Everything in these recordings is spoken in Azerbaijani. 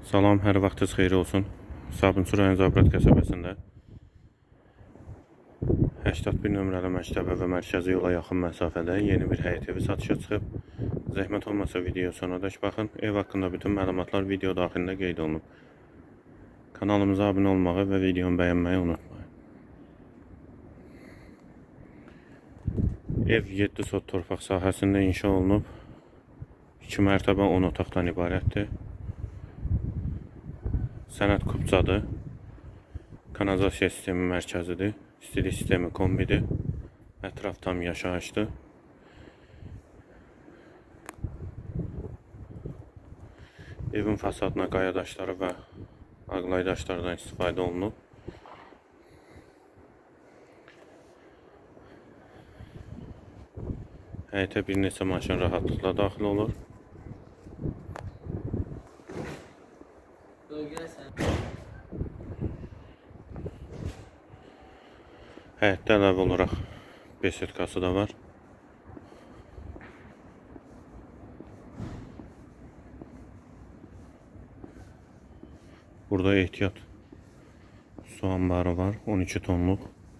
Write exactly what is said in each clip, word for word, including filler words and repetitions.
Salam, hər vaxtınız xeyir olsun. Sabunçu rayon Zabrat qəsəbəsində səksən bir nömrəli məktəbə və mərkəzi yola yaxın məsafədə yeni bir həyət evi satışa çıxıb. Zəhmət olmasa video sonradək baxın. Ev haqqında bütün məlumatlar video daxilində qeyd olunub. Kanalımıza abunə olmağı və videonu bəyənməyi unutmayın. Ev yeddi sot torpaq sahəsində inşa olunub. iki mərtəbə on otaqdan ibarətdir. Sənəd kubcadır. Kanalizasiya sistemi mərkəzidir. İstilik sistemi kombidir. Ətraf tam yaşayışdır. Evin fasadına qaya daşları və ağlay daşlardan istifadə olunub. Həyətə bir neçə maşın rahatlıqla daxil olur. Həyətdə əlavə olaraq besetkası da var. Burada ehtiyat su ambarı var, on iki tonluq.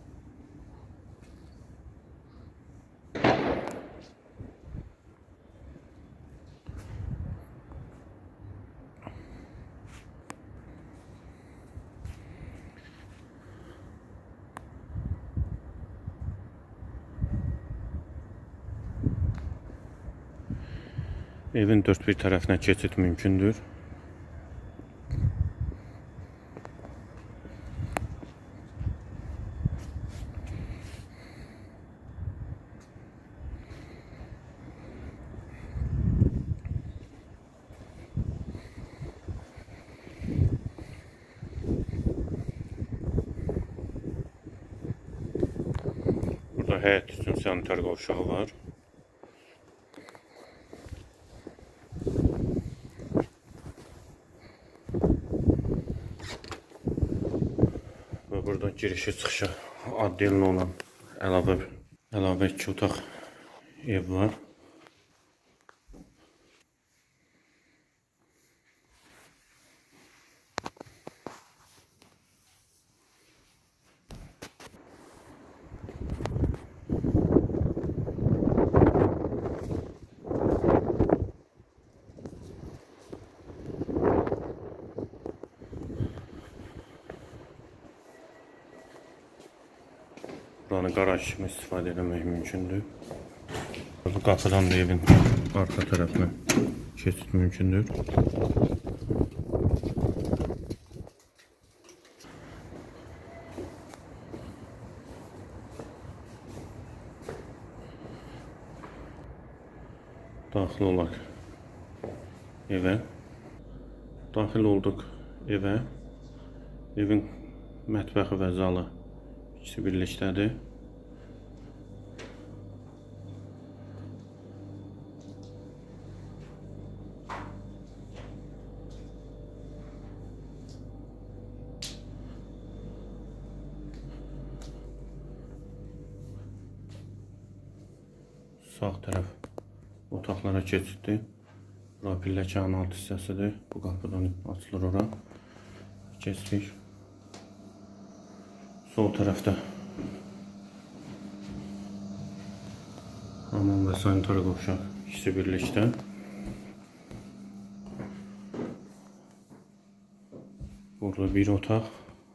Evin dörd bir tərəfinə keçid mümkündür. Burada həyət üçün sanitar qovşağı var. Burada girişi çıxışı addelin olan əlavə, əlavə iki otaq ev var. Buranı qaraj kimi istifadə etmək mümkündür. Bu qapıdan da evin arxa tərəfinə keçid mümkündür. Daxil olaq evə. Daxil olduq evə. Evin mətbəxi və zalı İkisi birlikdədir. Sağ tərəf otaqlara keçiddir. Bura pilləkənin alt hissəsidir. Bu qapıdan açılır ora. Keçdik. Sol tərəfdə hamam və sanitar qovşaq ikisi birlikdə. Burada bir otaq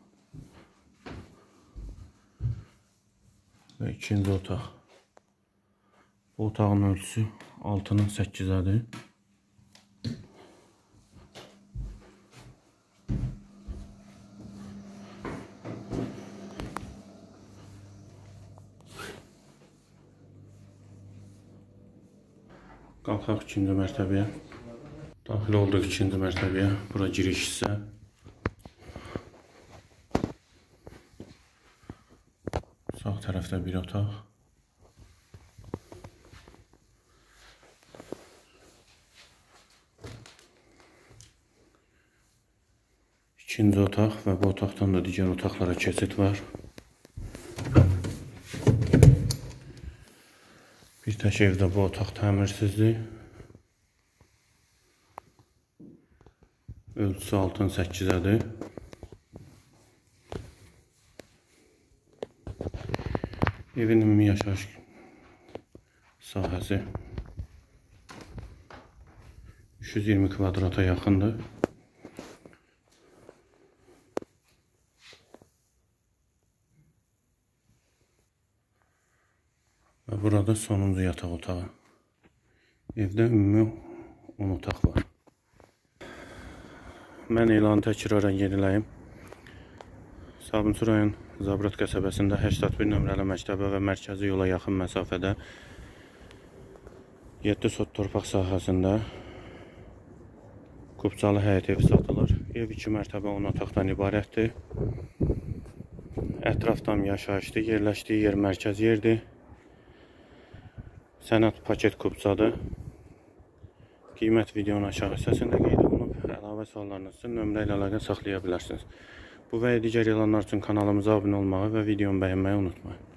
və ikinci otaq. Bu otağın ölçüsü altının səkkizədir. Qalxaq ikinci mərtəbəyə. Daxil olduq ikinci mərtəbəyə. Bura giriş hissə. Sağ tərəfdə bir otaq. İkinci otaq və bu otaqdan da digər otaqlara keçid var. Bir tək evdə bu otaq təmirsizdir. Ölçüsü altı səkkizədir. Evin ümumi yaşayış sahəsi üç yüz iyirmi kvadrata yaxındır. Və burada sonuncu yataq otağı. Evdə ümumi on otaq var. Mən elanı təkrarən yeniləyim. Sabunçu rayon Zabrat qəsəbəsində səksən bir nömrəli məktəbə və mərkəzi yola yaxın məsafədə yeddi sot torpaq sahəsində Qubcalı həyət evi satılır. Ev iki mərtəbə on otaqdan ibarətdir. Ətrafdan yaşayışdır. Yerləşdiyi yer mərkəz yerdir. Sənəd paket Qubcadır. Qiymət videonun aşağı hissəsində qeyd olunub. Əlavə suallarınız üçün nömrə ilə əlaqə saxlaya bilərsiniz. Bu və digər elanlar üçün kanalımıza abunə olmağı və videomu bəyənməyi unutmayın.